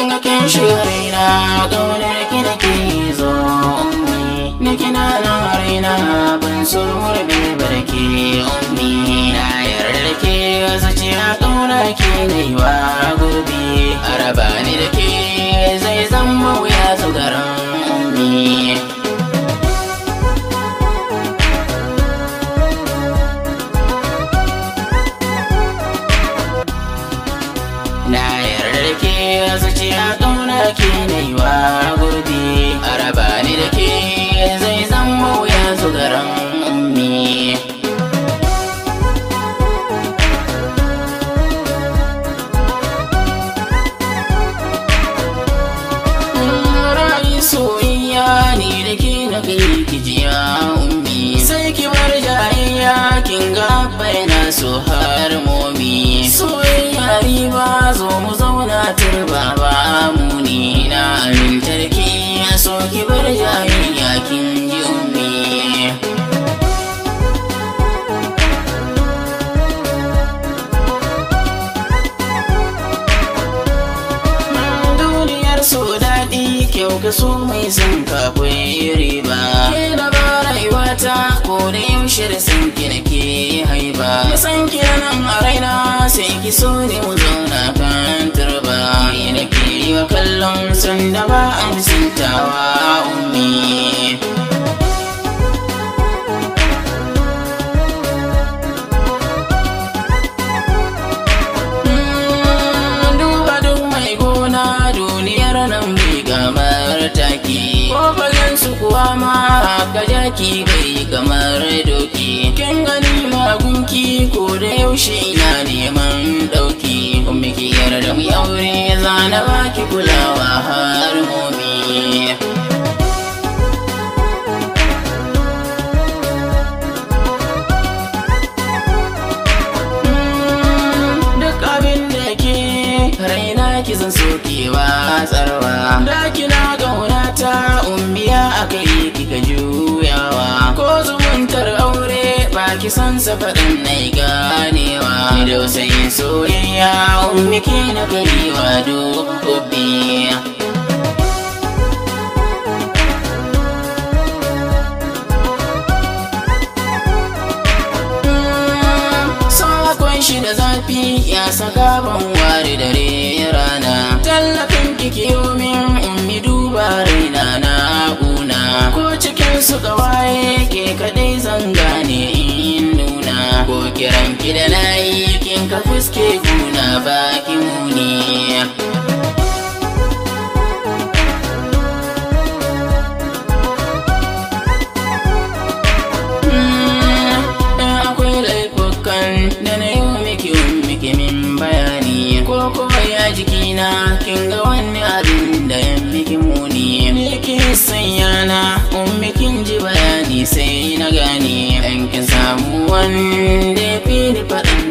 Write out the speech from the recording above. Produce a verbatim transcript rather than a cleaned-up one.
kin ga kin shiga raina ƙaunar ki nake zo ummi ni kina nan raina ban so murbe barke ummi na yarda ke zuciya ƙaunar ki ne wa gobe araba ni da ke zai zama wuya zugaran ummi na yarda ke zuciya ƙauna ke naiwa gobe araba ni da ke zai zama wuya zugaran ummi rayu soyayya ni da ke na kai kijiya ummi sai ki bar jayayya kin ga bayana so har momi soyayya riba zo mu zauna turba ba muni na amintar ki so ki bar jayayya kin ji ummi duniyar so daɗi kyau ka so mai son kafin riba ke da ba rayuwata ko da yaushe da san ki nake haiba san ki nan a raina sai ki so ne mu zauna kan turba ni nake yi wa kallon san da ba a misaltawa ummi duba duk mai gona duniyar nan bai gamar taki ko bayan su kuwa ma haka jaki bai kamar doki kin gani magunki ko da yaushe ina neman dauki ummi ki yarda mu aure zana baki kulawa har momi duk abin da ke raina ki zan sokewa tsarwa da kina gaunata ummiya akai kika juyawa ko zumuntar aure baki san sa faɗin nai ganewa da usayin soyayya ummi ke na kariwa duk gobe shi da zafi ya saka ban ware dare rana tallafin kikiyo min ummi duba raina na kuna ko cikin su kawaye ke kadai zan gane in nuna ko kiran ki da nayi kin ka fuske kuna baki muni jikina kin ga wani abin da ya miki muni ne ki sanya na ummi kin ji bayani sai na gane an kin samu wanda ya fi ni faɗin